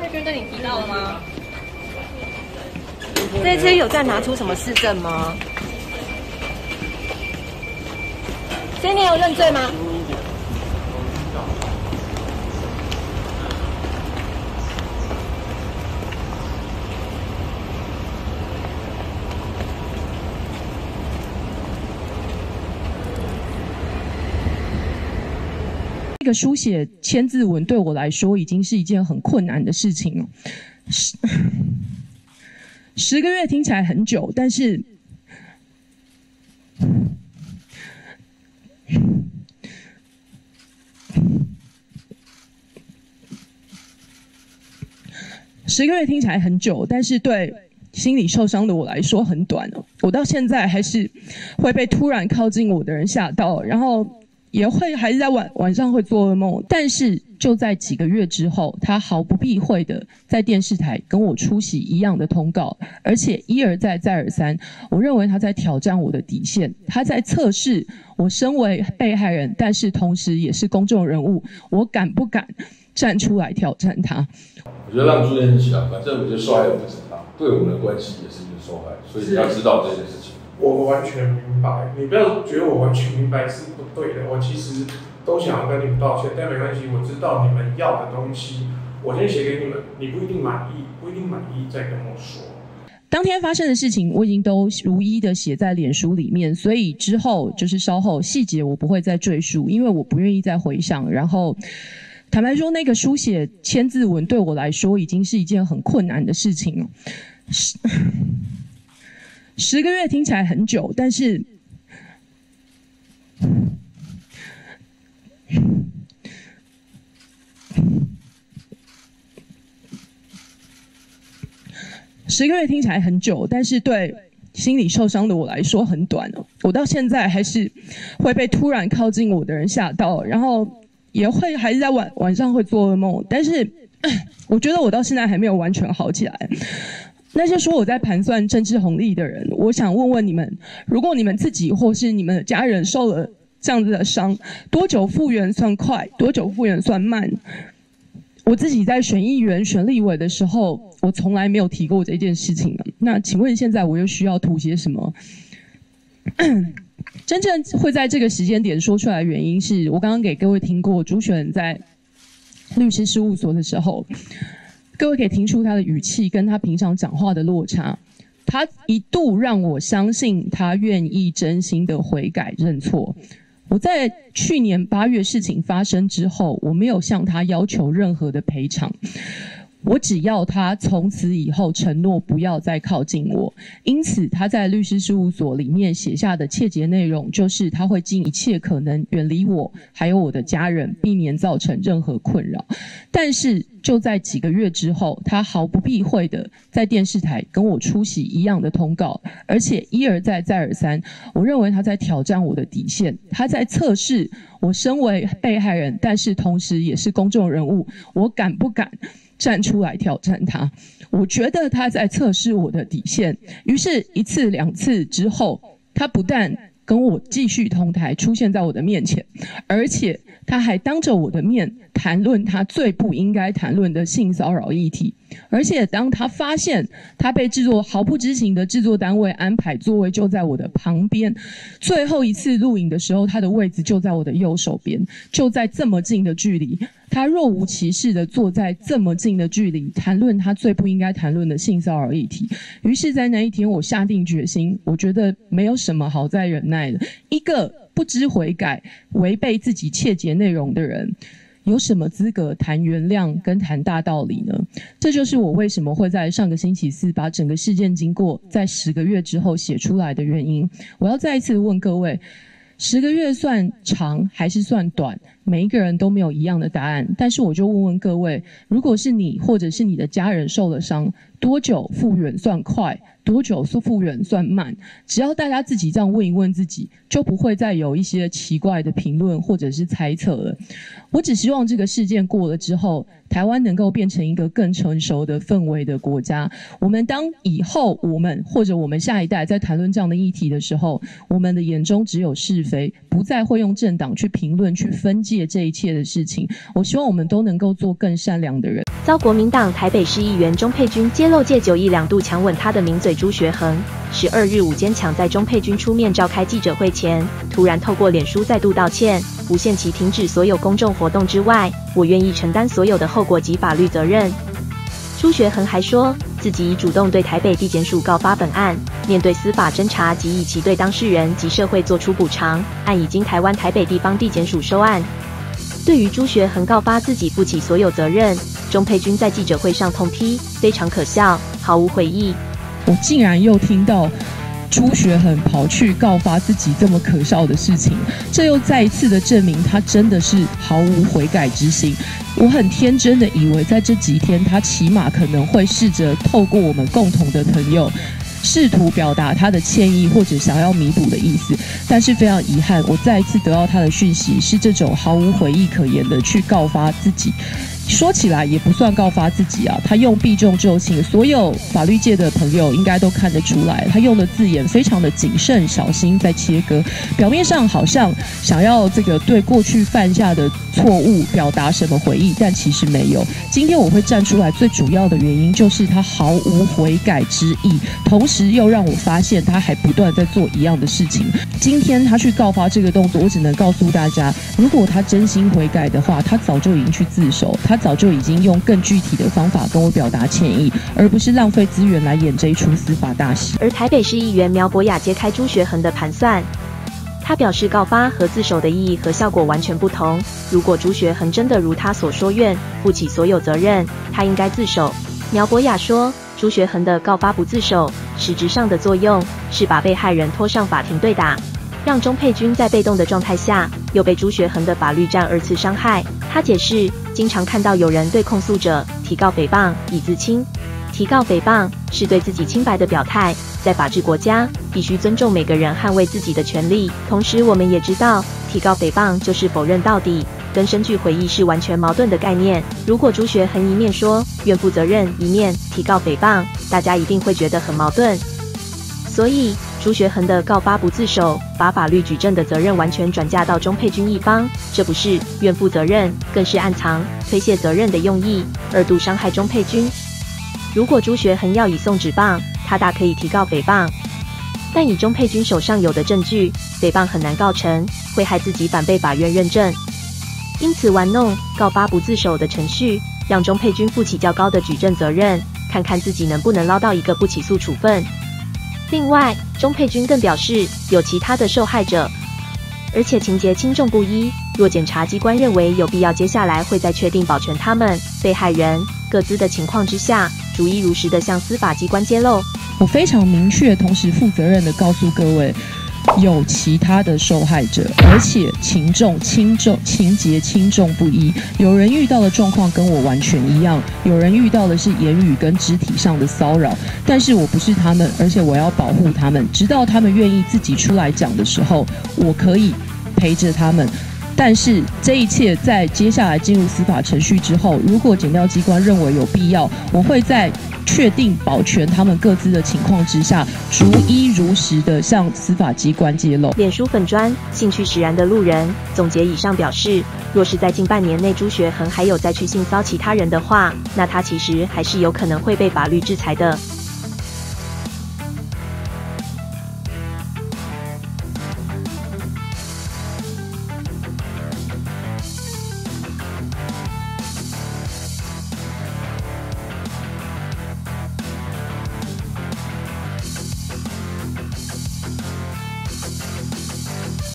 佩君跟你提到了吗？ 这次有再拿出什么事证吗？所以你有认罪吗？ 这个书写千字文对我来说已经是一件很困难的事情了。10个月听起来很久，但是10个月听起来很久，但是对心理受伤的我来说很短了。我到现在还是会被突然靠近我的人吓到，然后也会还是在晚上会做噩梦。但是就在几个月之后，他毫不避讳的在电视台跟我出席一样的通告，而且一而再再而三。我认为他在挑战我的底线，他在测试我身为被害人，但是同时也是公众人物，我敢不敢站出来挑战他？ 我觉得让朱先生想，反正我觉得受害人不是他，对我们的关系也是一个受害，所以你要知道这件事情。 我完全明白，你不要觉得我完全明白是不对的。我其实都想要跟你们道歉，但没关系，我知道你们要的东西，我先写给你们，你不一定满意，再跟我说。 当天发生的事情，我已经都如一的写在脸书里面，所以之后就是稍后细节我不会再赘述，因为我不愿意再回想。然后坦白说，那个书写千字文对我来说已经是一件很困难的事情了。10个月听起来很久，但是10个月听起来很久，但是对心理受伤的我来说很短了。我到现在还是会被突然靠近我的人吓到，然后也会还是在晚上会做噩梦。但是我觉得我到现在还没有完全好起来。那些说我在盘算政治红利的人，我想问问你们，如果你们自己或是你们的家人受了这样子的伤，多久复原算快？多久复原算慢？我自己在选议员、选立委的时候，我从来没有提过这件事情了。那请问现在我又需要图些什么？真正会在这个时间点说出来的原因是，我刚刚给各位听过朱选在律师事务所的时候，各位可以听出他的语气跟他平常讲话的落差。他一度让我相信他愿意真心的悔改认错。我在去年8月事情发生之后，我没有向他要求任何的赔偿。我只要他从此以后承诺不要再靠近我。因此他在律师事务所里面写下的切结内容就是他会尽一切可能远离我还有我的家人，避免造成任何困扰。但是就在几个月之后，他毫不避讳的在电视台跟我出席一样的通告，而且一而再再而三。我认为他在挑战我的底线，他在测试我身为被害人，但是同时也是公众人物，我敢不敢站出来挑战他？我觉得他在测试我的底线。于是1次2次之后，他不但跟我继续同台出现在我的面前，而且他还当着我的面谈论他最不应该谈论的性骚扰议题。而且当他发现他被毫不知情的制作单位安排座位就在我的旁边，最后一次录影的时候，他的位置就在我的右手边，就在这么近的距离，他若无其事的坐在这么近的距离谈论他最不应该谈论的性骚扰议题。于是在那一天我下定决心，我觉得没有什么好再忍耐的。一个不知悔改、违背自己切结内容的人，有什么资格谈原谅跟谈大道理呢？这就是我为什么会在上个星期四把整个事件经过在10个月之后写出来的原因。我要再一次问各位，10个月算长还是算短？每一个人都没有一样的答案，但是我就问问各位，如果是你或者是你的家人受了伤，多久复原算快？多久复原算慢？只要大家自己这样问一问自己，就不会再有一些奇怪的评论或者是猜测了。我只希望这个事件过了之后，台湾能够变成一个更成熟的氛围的国家。我们当以后我们或者我们下一代在谈论这样的议题的时候，我们的眼中只有是非，不再会用政党去评论去分解解这一切的事情。我希望我们都能够做更善良的人。 遭国民党台北市议员钟佩君揭露借9亿2度强吻他的名嘴朱学恒，12日午间抢在钟佩君出面召开记者会前，突然透过脸书再度道歉，无限期停止所有公众活动之外，我愿意承担所有的后果及法律责任。朱学恒还说，自己已主动对台北地检署告发本案，面对司法侦查及以其对当事人及社会作出补偿，案已经台湾台北地方地检署收案。对于朱学恒告发自己负起所有责任，钟佩君在记者会上痛批，非常可笑，毫无悔意。 我竟然又听到朱学恒跑去告发自己这么可笑的事情，这又再一次的证明他真的是毫无悔改之心。我很天真的以为在这几天他起码可能会试着透过我们共同的朋友试图表达他的歉意或者想要弥补的意思，但是非常遗憾，我再一次得到他的讯息是这种毫无悔意可言的去告发自己。说起来也不算告发自己啊，他用避重就轻，所有法律界的朋友应该都看得出来，他用的字眼非常的谨慎小心在切割，表面上好像想要这个对过去犯下的错误表达什么悔意，但其实没有。今天我会站出来最主要的原因就是他毫无悔改之意，同时又让我发现他还不断在做一样的事情。今天他去告发这个动作，我只能告诉大家，如果他真心悔改的话，他早就已经去自首，他早就已经用更具体的方法跟我表达歉意，而不是浪费资源来演这一出司法大戏。 而台北市议员苗博雅揭开朱学恒的盘算，他表示告发和自首的意义和效果完全不同。如果朱学恒真的如他所说愿负起所有责任，他应该自首。苗博雅说，朱学恒的告发不自首，实质上的作用是把被害人拖上法庭对打，让钟佩君在被动的状态下，又被朱学恒的法律战二次伤害。他解释，经常看到有人对控诉者提告诽谤以自清，提告诽谤是对自己清白的表态，在法治国家必须尊重每个人捍卫自己的权利。同时我们也知道，提告诽谤就是否认到底，跟深具悔意是完全矛盾的概念。如果朱学恒一面说愿负责任，一面提告诽谤，大家一定会觉得很矛盾。所以朱学恒的告发不自首，把法律举证的责任完全转嫁到钟佩君一方，这不是愿负责任，更是暗藏推卸责任的用意，二度伤害钟佩君。如果朱学恒要以送纸棒，他大可以提告诽谤，但以钟佩君手上有的证据，诽谤很难告成，会害自己反被法院认证。因此玩弄告发不自首的程序，让钟佩君负起较高的举证责任，看看自己能不能捞到一个不起诉处分。另外，钟佩君更表示有其他的受害者，而且情节轻重不一。若检察机关认为有必要，接下来会在确定保全他们被害人各自的情况之下，逐一如实的向司法机关揭露。 我非常明确，同时负责任的告诉各位，有其他的受害者，而且情节轻重不一。有人遇到的状况跟我完全一样，有人遇到的是言语跟肢体上的骚扰，但是我不是他们，而且我要保护他们，直到他们愿意自己出来讲的时候，我可以陪着他们。但是这一切在接下来进入司法程序之后，如果检调机关认为有必要，我会在确定保全他们各自的情况之下，逐一如实的向司法机关揭露。 脸书粉专兴趣使然的路人总结以上表示，若是在近半年内朱学恒还有再去性骚其他人的话，那他其实还是有可能会被法律制裁的。